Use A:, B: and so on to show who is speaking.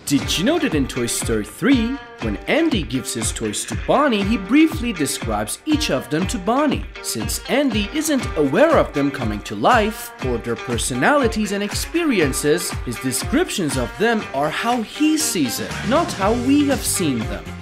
A: Did you know that in Toy Story 3, when Andy gives his toys to Bonnie, he briefly describes each of them to Bonnie, since Andy isn't aware of them coming to life or their personalities and experiences. His descriptions of them are how he sees it, not how we have seen them.